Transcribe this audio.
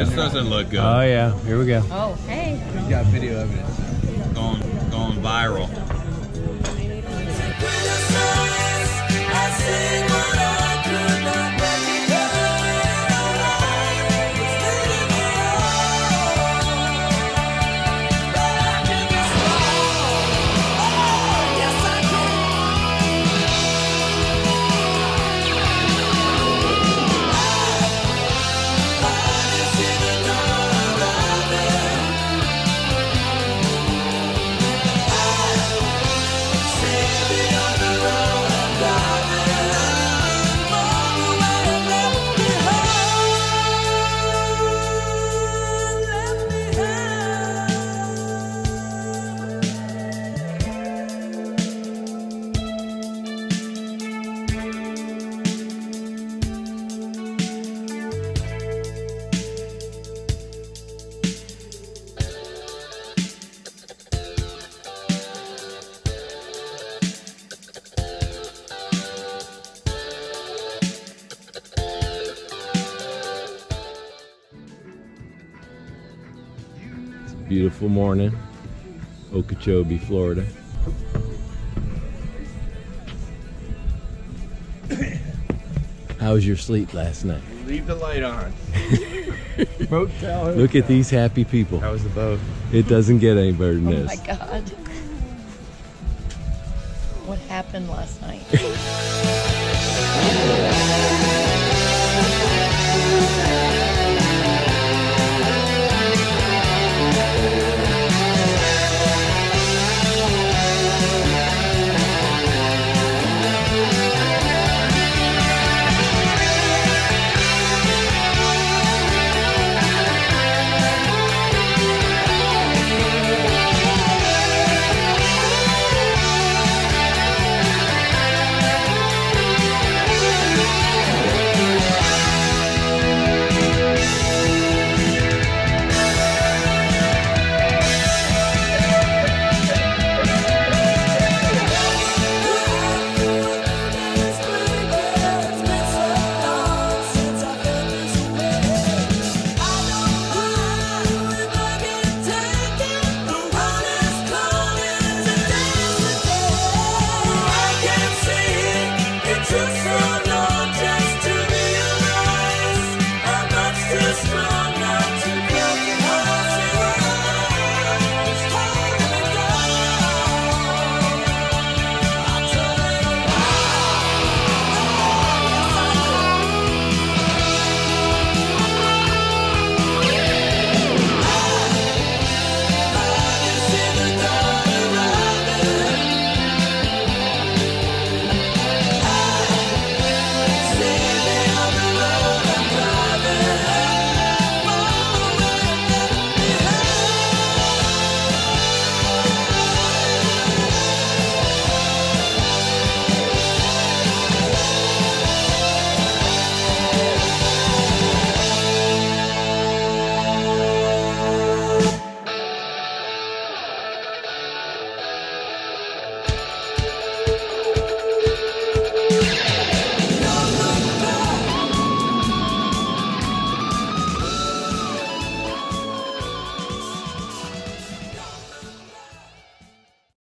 This doesn't look good. Oh yeah, here we go. Oh, hey. We got video evidence. Going viral. Beautiful morning, Okeechobee, Florida. How was your sleep last night? Leave the light on. Boat tower. Look at these happy people. How was the boat? It doesn't get any better than Oh this. my God. What happened last night?